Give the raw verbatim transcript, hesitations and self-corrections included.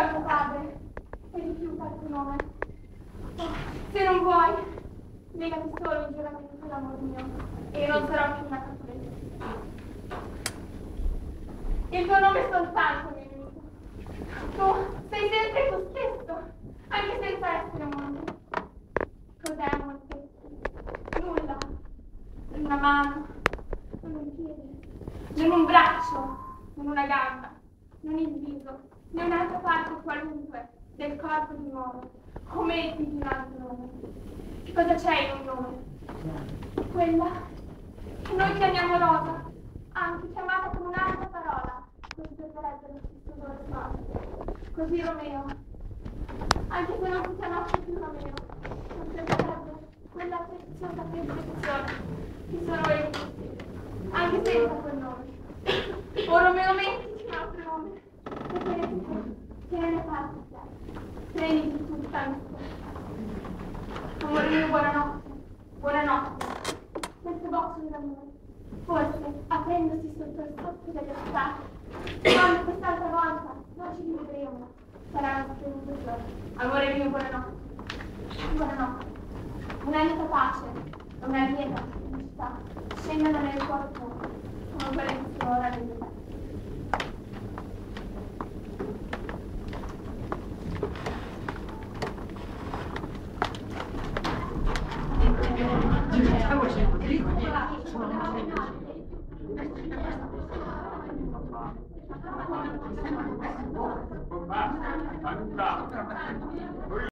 a mio padre e rifiuta il tuo nome. Oh, se non vuoi, legati solo il giuramento d'amor mio e io non sarò più una cattolicità. Il tuo nome soltanto mi aiuta. Tu sei sempre tu stesso, anche senza essere mondo. Cos'è amor stesso? Nulla. Una mano, non un piede, non un braccio, non una gamba, non il viso, né un'altra parte qualunque del corpo di un uomo, come di un altro nome. Che cosa c'è in un nome? Quella che noi chiamiamo rosa, anche chiamata con un'altra parola, così perderebbe lo stesso odore forte. Così Romeo, anche se non si chiamasse più Romeo, non perderebbe quella preziosa perfezione che sono io tutti, anche senza quel nome. O Romeo, mettiti un altro nome, perché che ne ne parti te, prendi di tutta la mia. Amore mio, buonanotte, buonanotte. Questo gocciolo d'amore, forse, aprendosi sotto il soffio delle state, quando quest'altra volta non ci rivedremo, saranno splendide giorni. Amore mio, buonanotte, buonanotte. Un'alita pace, una lieta felicità, scendono nel cuore tuo, come quelle che sfiora delle te. Basta,